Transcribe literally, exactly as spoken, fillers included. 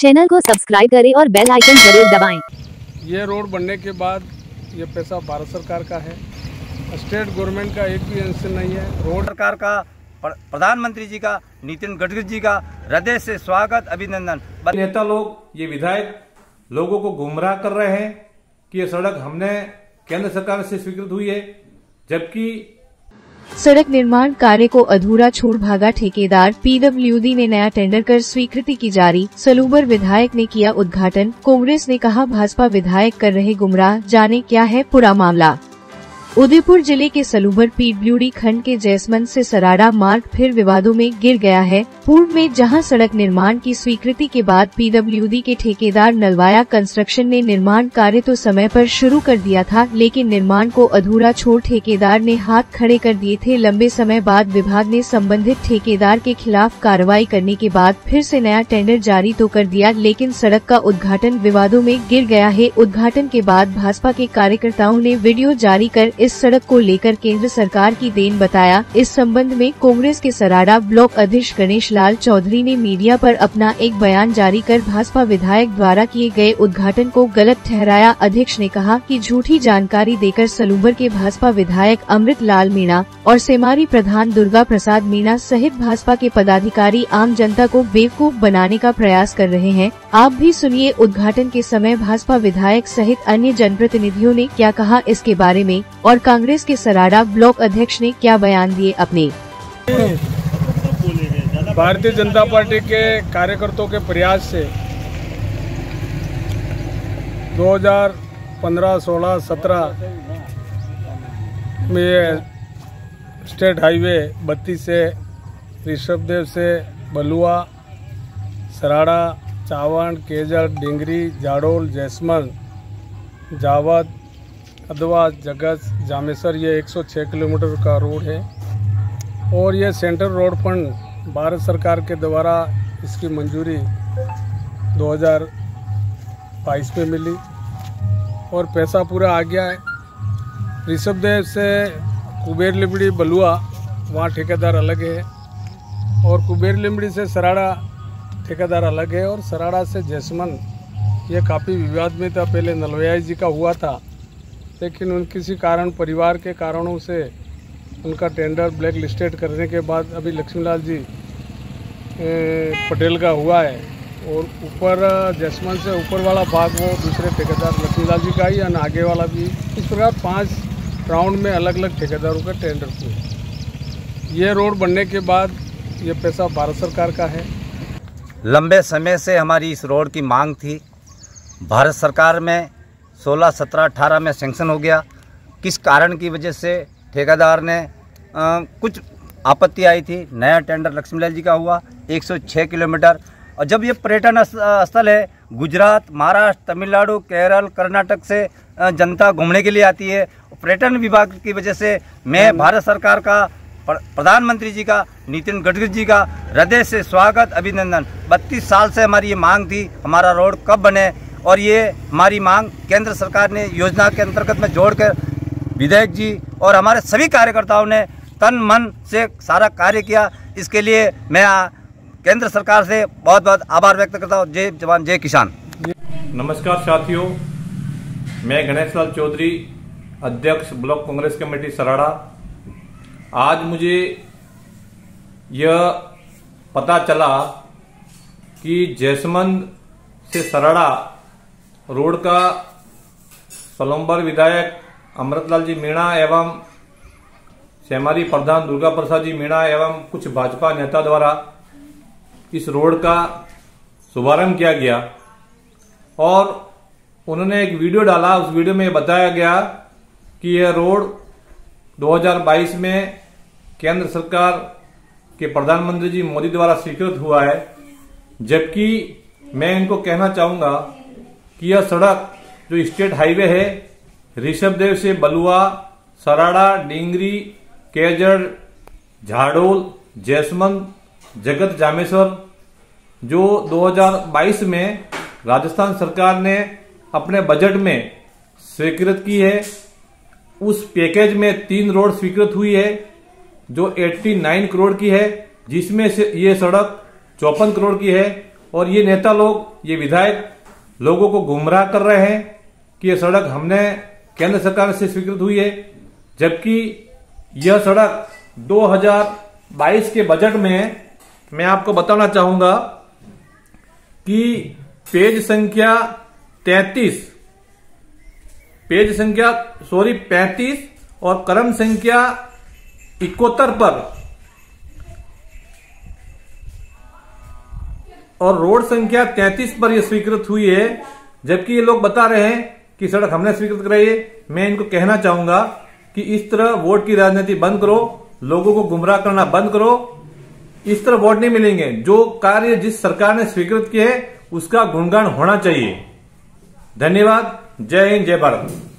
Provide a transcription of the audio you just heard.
Channel को subscribe करें और बेल आइकन जरूर दबाएं। ये रोड बनने के बाद ये पैसा भारत सरकार का है, स्टेट गवर्नमेंट का एक भी अंश नहीं है। रोड सरकार का, प्रधानमंत्री जी का, नितिन गडकरी जी का हृदय से स्वागत, अभिनंदन। नेता लोग, ये विधायक लोगों को गुमराह कर रहे हैं कि ये सड़क हमने केंद्र सरकार से स्वीकृत हुई है, जबकि सड़क निर्माण कार्य को अधूरा छोड़ भागा ठेकेदार। पीडब्ल्यूडी ने नया टेंडर कर स्वीकृति की जारी। सलूबर विधायक ने किया उद्घाटन। कांग्रेस ने कहा भाजपा विधायक कर रहे गुमराह, जाने क्या है पूरा मामला। उदयपुर जिले के सलूबर पीडब्ल्यूडी खंड के जैसमंद से सराड़ा मार्ग फिर विवादों में गिर गया है। पूर्व में जहां सड़क निर्माण की स्वीकृति के बाद पीडब्ल्यूडी के ठेकेदार नलवाया कंस्ट्रक्शन ने निर्माण कार्य तो समय पर शुरू कर दिया था, लेकिन निर्माण को अधूरा छोड़ ठेकेदार ने हाथ खड़े कर दिए थे। लंबे समय बाद विभाग ने संबंधित ठेकेदार के खिलाफ कार्रवाई करने के बाद फिर से नया टेंडर जारी तो कर दिया, लेकिन सड़क का उद्घाटन विवादों में गिर गया है। उद्घाटन के बाद भाजपा के कार्यकर्ताओं ने वीडियो जारी कर इस सड़क को लेकर केंद्र सरकार की देन बताया। इस संबंध में कांग्रेस के सराड़ा ब्लॉक अध्यक्ष गणेश लाल चौधरी ने मीडिया पर अपना एक बयान जारी कर भाजपा विधायक द्वारा किए गए उद्घाटन को गलत ठहराया। अध्यक्ष ने कहा कि झूठी जानकारी देकर सलूबर के भाजपा विधायक अमृत लाल मीणा और सेमारी प्रधान दुर्गा प्रसाद मीणा सहित भाजपा के पदाधिकारी आम जनता को बेवकूफ बनाने का प्रयास कर रहे हैं। आप भी सुनिए उद्घाटन के समय भाजपा विधायक सहित अन्य जनप्रतिनिधियों ने क्या कहा इसके बारे में, और कांग्रेस के सराड़ा ब्लॉक अध्यक्ष ने क्या बयान दिए अपने। भारतीय जनता पार्टी के कार्यकर्ताओं के प्रयास से दो हज़ार पंद्रह, सोलह, सत्रह में स्टेट हाईवे बत्तीस से ऋषभदेव से बलुआ, सराड़ा, चावंड, केजर, डिंगरी, जाडोल, जैसमंद, जावद, अदवा, जगत, जामेसर, ये एक सौ छह किलोमीटर का रोड है। और ये सेंट्रल रोड फंड भारत सरकार के द्वारा इसकी मंजूरी दो हज़ार बाईस में मिली और पैसा पूरा आ गया है। ऋषभदेव से कुबेर लिमड़ी बलुआ, वहाँ ठेकेदार अलग है, और कुबेर लिमड़ी से सराड़ा ठेकेदार अलग है, और सराड़ा से जैसमंद ये काफ़ी विवाद में था। पहले नलवैया जी का हुआ था, लेकिन उन किसी कारण, परिवार के कारणों से उनका टेंडर ब्लैक लिस्टेड करने के बाद अभी लक्ष्मीलाल जी ए, पटेल का हुआ है, और ऊपर जैसमंद से ऊपर वाला भाग वो दूसरे ठेकेदार लक्ष्मीलाल जी का ही, और आगे वाला भी। इस प्रकार पांच राउंड में अलग अलग ठेकेदारों का टेंडर हुए। ये रोड बनने के बाद ये पैसा भारत सरकार का है। लंबे समय से हमारी इस रोड की मांग थी। भारत सरकार में सोलह, सत्रह, अठारह में सैंक्शन हो गया। किस कारण की वजह से ठेकेदार ने आ, कुछ आपत्ति आई थी। नया टेंडर लक्ष्मीलाल जी का हुआ एक सौ छह किलोमीटर, और जब ये पर्यटन स्थल है, गुजरात, महाराष्ट्र, तमिलनाडु, केरल, कर्नाटक से जनता घूमने के लिए आती है। पर्यटन विभाग की वजह से मैं भारत सरकार का, प्रधानमंत्री जी का, नितिन गडकरी जी का हृदय से स्वागत, अभिनंदन। बत्तीस साल से हमारी ये मांग थी, हमारा रोड कब बने, और ये हमारी मांग केंद्र सरकार ने योजना के अंतर्गत में जोड़कर विधायक जी और हमारे सभी कार्यकर्ताओं ने तन मन से सारा कार्य किया। इसके लिए मैं केंद्र सरकार से बहुत बहुत आभार व्यक्त करता हूँ। जय जवान, जय किसान। नमस्कार साथियों, मैं गणेश लाल चौधरी, अध्यक्ष ब्लॉक कांग्रेस कमेटी सराड़ा। आज मुझे यह पता चला कि जैसमंद से सराड़ा रोड का सलूबर विधायक अमृतलाल जी मीणा एवं सेमारी प्रधान दुर्गा प्रसाद जी मीणा एवं कुछ भाजपा नेता द्वारा इस रोड का शुभारंभ किया गया, और उन्होंने एक वीडियो डाला। उस वीडियो में बताया गया कि यह रोड दो हज़ार बाईस में केंद्र सरकार के प्रधानमंत्री जी मोदी द्वारा स्वीकृत हुआ है, जबकि मैं इनको कहना चाहूंगा कि यह सड़क जो स्टेट हाईवे है, ऋषभदेव से बलुआ, सराड़ा, डिंगरी, केजर, झाडोल, जैसमंद, जगत, जामेश्वर, जो दो हज़ार बाईस में राजस्थान सरकार ने अपने बजट में स्वीकृत की है, उस पैकेज में तीन रोड स्वीकृत हुई है जो नवासी करोड़ की है, जिसमें से ये सड़क चौपन करोड़ की है और ये नेता लोग, ये विधायक लोगों को गुमराह कर रहे हैं कि यह सड़क हमने केंद्र सरकार से स्वीकृत हुई है, जबकि यह सड़क दो हज़ार बाईस के बजट में, मैं आपको बताना चाहूंगा कि पेज संख्या तैंतीस, पेज संख्या सॉरी पैंतीस और क्रम संख्या इकहत्तर पर और रोड संख्या तैंतीस पर यह स्वीकृत हुई है, जबकि ये लोग बता रहे हैं कि सड़क हमने स्वीकृत कराई है। मैं इनको कहना चाहूंगा कि इस तरह वोट की राजनीति बंद करो, लोगों को गुमराह करना बंद करो। इस तरह वोट नहीं मिलेंगे। जो कार्य जिस सरकार ने स्वीकृत किए है उसका गुणगान होना चाहिए। धन्यवाद। जय हिंद, जय भारत।